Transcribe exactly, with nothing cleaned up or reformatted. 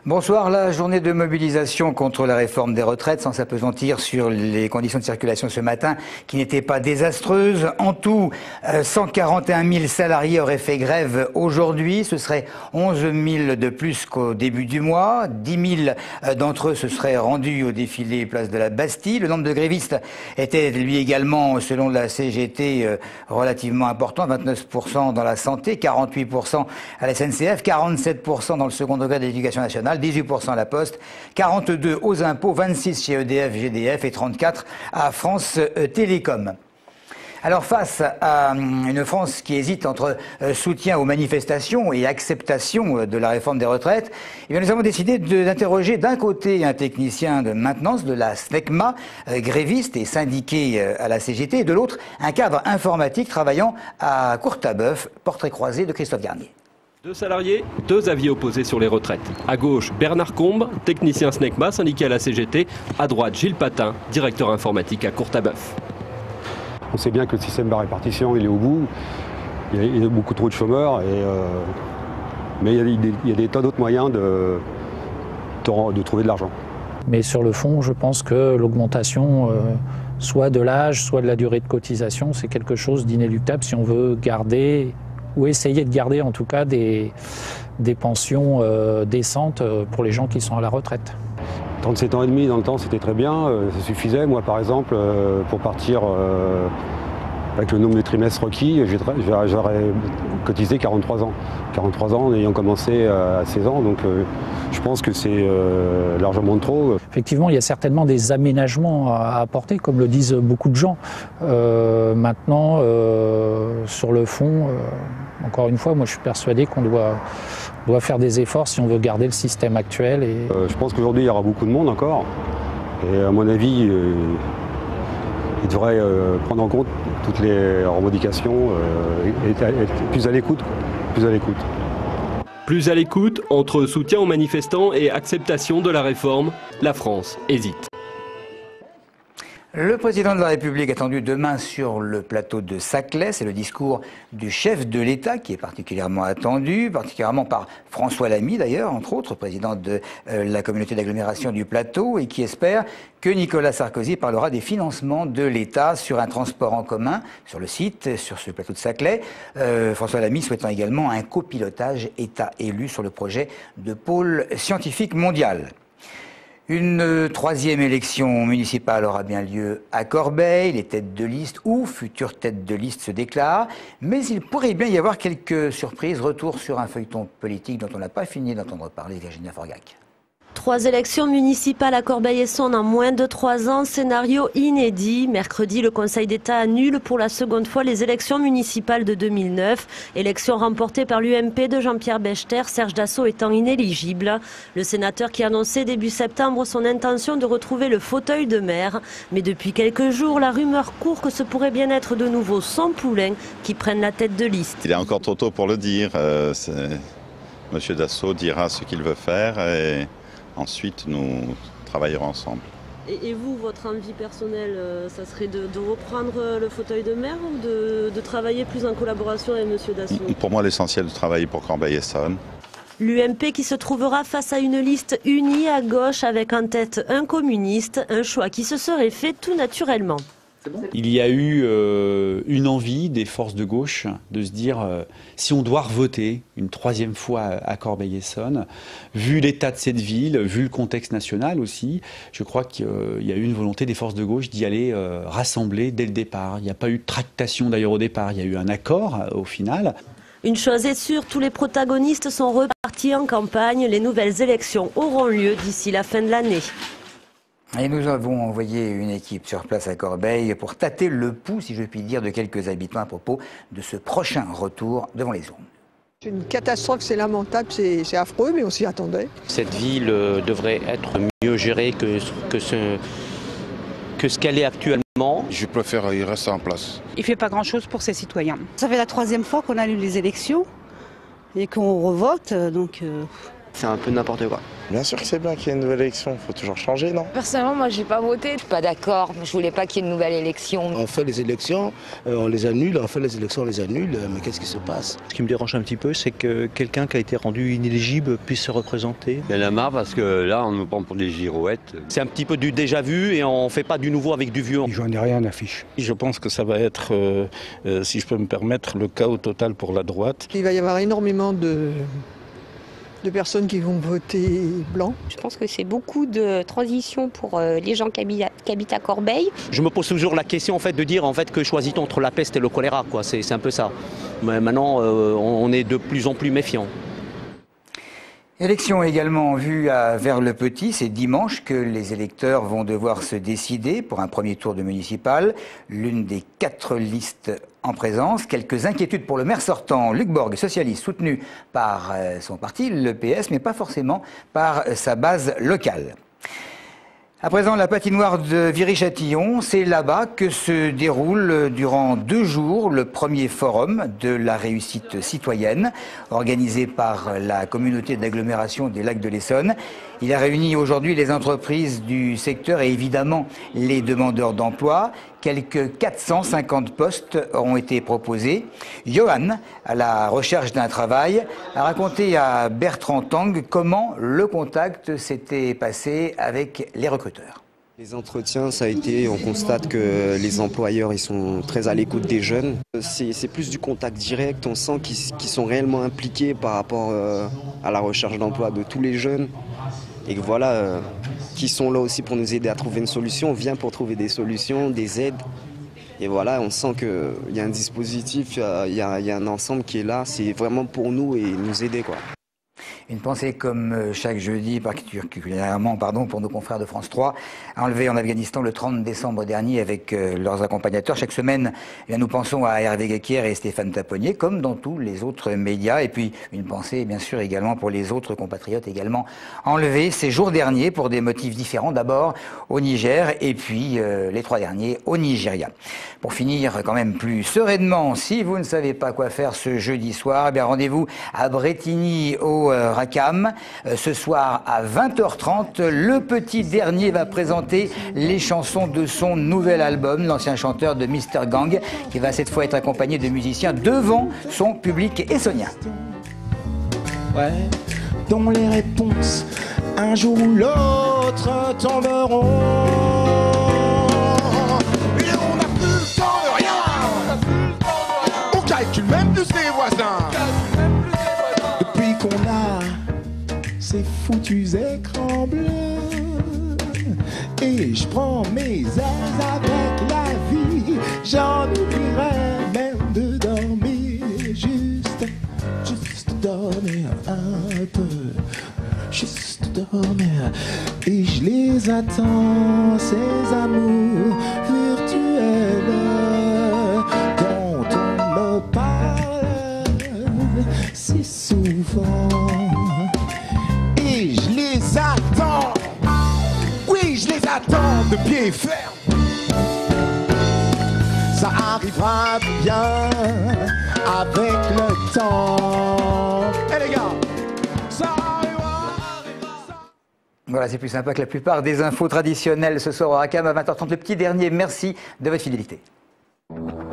Bonsoir. La journée de mobilisation contre la réforme des retraites sans s'appesantir sur les conditions de circulation ce matin qui n'étaient pas désastreuses. En tout, cent quarante et un mille salariés auraient fait grève aujourd'hui. Ce serait onze mille de plus qu'au début du mois. dix mille d'entre eux se seraient rendus au défilé place de la Bastille. Le nombre de grévistes était lui également, selon la C G T, relativement important. vingt-neuf pour cent dans la santé, quarante-huit pour cent à la S N C F, quarante-sept pour cent dans le second degré de l'éducation nationale, dix-huit pour cent à la Poste, quarante-deux pour cent aux impôts, vingt-six chez E D F, G D F et trente-quatre pour cent à France Télécom. Alors face à une France qui hésite entre soutien aux manifestations et acceptation de la réforme des retraites, eh bien nous avons décidé d'interroger d'un côté un technicien de maintenance de la SNECMA, gréviste et syndiqué à la C G T, et de l'autre un cadre informatique travaillant à Courtabœuf, portrait croisé de Christophe Garnier. Deux salariés, deux avis opposés sur les retraites. À gauche, Bernard Combe, technicien SNECMA, syndiqué à la C G T. À droite, Gilles Patin, directeur informatique à Courtabœuf. On sait bien que le système par répartition, il est au bout. Il y a, il y a beaucoup trop de chômeurs. Et, euh, mais il y a des, il y a des tas d'autres moyens de, de, de trouver de l'argent. Mais sur le fond, je pense que l'augmentation, euh, soit de l'âge, soit de la durée de cotisation, c'est quelque chose d'inéluctable si on veut garder, ou essayer de garder en tout cas des, des pensions euh, décentes pour les gens qui sont à la retraite. trente-sept ans et demi dans le temps, c'était très bien, euh, ça suffisait. Moi, par exemple, euh, pour partir euh, avec le nombre de trimestres requis, j'aurais cotisé quarante-trois ans. quarante-trois ans en ayant commencé à seize ans, donc euh, je pense que c'est euh, largement trop. Effectivement, il y a certainement des aménagements à apporter, comme le disent beaucoup de gens. Euh, maintenant, euh, sur le fond, euh, encore une fois, moi je suis persuadé qu'on doit... On doit faire des efforts si on veut garder le système actuel. Et... Euh, je pense qu'aujourd'hui, il y aura beaucoup de monde encore. Et à mon avis, euh, il devrait euh, prendre en compte toutes les revendications euh, et être plus à l'écoute. Plus à l'écoute. Plus à l'écoute, entre soutien aux manifestants et acceptation de la réforme, la France hésite. Le président de la République attendu demain sur le plateau de Saclay. C'est le discours du chef de l'État qui est particulièrement attendu, particulièrement par François Lamy d'ailleurs, entre autres, président de euh, la communauté d'agglomération du plateau, et qui espère que Nicolas Sarkozy parlera des financements de l'État sur un transport en commun sur le site, sur ce plateau de Saclay. Euh, François Lamy souhaitant également un copilotage État élu sur le projet de pôle scientifique mondial. Une troisième élection municipale aura bien lieu à Corbeil. Les têtes de liste ou futures têtes de liste se déclarent. Mais il pourrait bien y avoir quelques surprises. Retour sur un feuilleton politique dont on n'a pas fini d'entendre parler, Virginia Forgac. Trois élections municipales à Corbeil-Essonnes en moins de trois ans, scénario inédit. Mercredi, le Conseil d'État annule pour la seconde fois les élections municipales de deux mille neuf. Élections remportées par l'U M P de Jean-Pierre Bechter, Serge Dassault étant inéligible. Le sénateur qui annonçait début septembre son intention de retrouver le fauteuil de maire. Mais depuis quelques jours, la rumeur court que ce pourrait bien être de nouveau son poulain qui prenne la tête de liste. Il est encore trop tôt pour le dire. Euh, Monsieur Dassault dira ce qu'il veut faire et... Ensuite, nous travaillerons ensemble. Et, et vous, votre envie personnelle, euh, ça serait de, de reprendre le fauteuil de maire ou de, de travailler plus en collaboration avec M. Dassault? Pour moi, l'essentiel de travailler pour Corbeil-Essonnes. L'U M P qui se trouvera face à une liste unie à gauche avec en tête un communiste, un choix qui se serait fait tout naturellement. Il y a eu euh, une envie des forces de gauche de se dire euh, si on doit revoter une troisième fois à, à Corbeil-Essonnes, vu l'état de cette ville, vu le contexte national aussi, je crois qu'il euh, y a eu une volonté des forces de gauche d'y aller euh, rassembler dès le départ. Il n'y a pas eu de tractation d'ailleurs au départ, il y a eu un accord euh, au final. Une chose est sûre, tous les protagonistes sont repartis en campagne. Les nouvelles élections auront lieu d'ici la fin de l'année. Et nous avons envoyé une équipe sur place à Corbeil pour tâter le pouls, si je puis dire, de quelques habitants à propos de ce prochain retour devant les urnes. C'est une catastrophe, c'est lamentable, c'est affreux, mais on s'y attendait. Cette ville devrait être mieux gérée que, que ce, que ce qu'elle est actuellement. Je préfère y rester en place. Il ne fait pas grand-chose pour ses citoyens. Ça fait la troisième fois qu'on annule les élections et qu'on revote, donc... Euh... C'est un peu n'importe quoi. Bien sûr que c'est bien qu'il y ait une nouvelle élection, il faut toujours changer, non? Personnellement, moi, j'ai pas voté. Pas d'accord, je voulais pas qu'il y ait une nouvelle élection. On fait les élections, euh, on les annule, on fait les élections, on les annule, mais qu'est-ce qui se passe? Ce qui me dérange un petit peu, c'est que quelqu'un qui a été rendu inéligible puisse se représenter. Il y en a marre parce que là, on nous prend pour des girouettes. C'est un petit peu du déjà vu et on fait pas du nouveau avec du vieux. J'en ai rien à fiche. Je pense que ça va être, euh, euh, si je peux me permettre, le chaos total pour la droite. Il va y avoir énormément de... de personnes qui vont voter blanc. Je pense que c'est beaucoup de transition pour euh, les gens qui habitent, à, qui habitent à Corbeil. Je me pose toujours la question en fait, de dire en fait, que choisit-on entre la peste et le choléra, quoi. C'est, c'est un peu ça. Mais maintenant, euh, on est de plus en plus méfiant. Élection également en vue à Vers-le-Petit, c'est dimanche que les électeurs vont devoir se décider pour un premier tour de municipal. L'une des quatre listes en présence. Quelques inquiétudes pour le maire sortant, Luc Borg, socialiste, soutenu par son parti, le P S, mais pas forcément par sa base locale. À présent, la patinoire de Viry-Châtillon, c'est là-bas que se déroule durant deux jours le premier forum de la réussite citoyenne, organisé par la communauté d'agglomération des Lacs de l'Essonne. Il a réuni aujourd'hui les entreprises du secteur et évidemment les demandeurs d'emploi. Quelques quatre cent cinquante postes auront été proposés. Johan, à la recherche d'un travail, a raconté à Bertrand Tang comment le contact s'était passé avec les recruteurs. Les entretiens, ça a été, on constate que les employeurs ils sont très à l'écoute des jeunes. C'est, c'est plus du contact direct, on sent qu'ils, qu'ils sont réellement impliqués par rapport euh, à la recherche d'emploi de tous les jeunes. Et que voilà, euh, qui sont là aussi pour nous aider à trouver une solution. On vient pour trouver des solutions, des aides. Et voilà, on sent qu'il y a un dispositif, il y a, il y a un ensemble qui est là. C'est vraiment pour nous et nous aider, quoi. Une pensée comme chaque jeudi, particulièrement pardon, pour nos confrères de France trois, enlevés en Afghanistan le trente décembre dernier avec euh, leurs accompagnateurs. Chaque semaine, eh bien, nous pensons à Hervé Guéquière et Stéphane Taponnier, comme dans tous les autres médias. Et puis, une pensée, bien sûr, également pour les autres compatriotes également enlevés ces jours derniers pour des motifs différents. D'abord au Niger et puis euh, les trois derniers au Nigeria. Pour finir, quand même plus sereinement, si vous ne savez pas quoi faire ce jeudi soir, eh bien, rendez-vous à Bretigny au euh, Racam. Euh, ce soir à vingt heures trente, le petit dernier va présenter les chansons de son nouvel album, l'ancien chanteur de Mister Gang, qui va cette fois être accompagné de musiciens devant son public essonien. Ouais, dont les réponses un jour ou l'autre tomberont. Et on n'a plus le temps de rien. On calcule même plus les voisins. Depuis qu'on a ces foutus écrans bleus, et je prends mes aises avec la vie, j'en oublierai même de dormir. Juste, juste dormir un peu, juste dormir. Et je les attends, ces amours virtuels dont on me parle si souvent. Et je les attends, oui je les attends de pied ferme. Ça arrivera bien avec le temps. Et hey les gars, ça arrivera, ça... Voilà, c'est plus sympa que la plupart des infos traditionnelles ce soir au Racam à vingt heures trente. Le petit dernier, merci de votre fidélité.